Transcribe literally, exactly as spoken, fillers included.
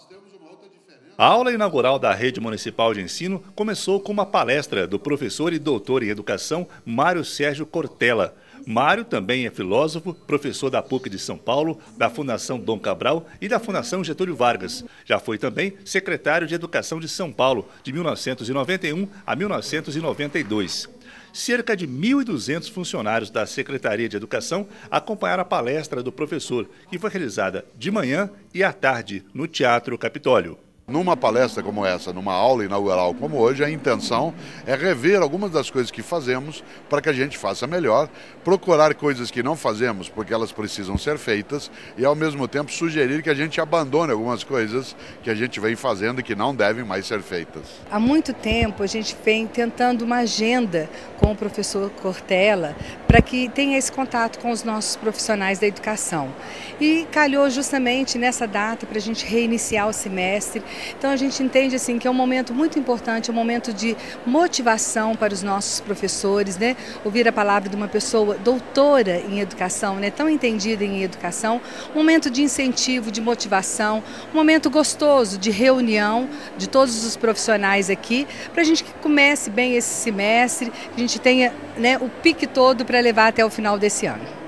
A aula inaugural da Rede Municipal de Ensino começou com uma palestra do professor e doutor em educação Mário Sérgio Cortella. Mário também é filósofo, professor da P U C de São Paulo, da Fundação Dom Cabral e da Fundação Getúlio Vargas. Já foi também secretário de Educação de São Paulo, de mil novecentos e noventa e um a mil novecentos e noventa e dois. Cerca de mil e duzentos funcionários da Secretaria de Educação acompanharam a palestra do professor, que foi realizada de manhã e à tarde no Teatro Capitólio. Numa palestra como essa, numa aula inaugural como hoje, a intenção é rever algumas das coisas que fazemos para que a gente faça melhor, procurar coisas que não fazemos porque elas precisam ser feitas e ao mesmo tempo sugerir que a gente abandone algumas coisas que a gente vem fazendo e que não devem mais ser feitas. Há muito tempo a gente vem tentando uma agenda com o professor Cortella para que tenha esse contato com os nossos profissionais da educação. E calhou justamente nessa data para a gente reiniciar o semestre. Então a gente entende assim que é um momento muito importante, é um momento de motivação para os nossos professores, né? Ouvir a palavra de uma pessoa doutora em educação, né? Tão entendida em educação, um momento de incentivo, de motivação, um momento gostoso de reunião de todos os profissionais aqui, para a gente que comece bem esse semestre, que a gente tenha, né, o pique todo para levar até o final desse ano.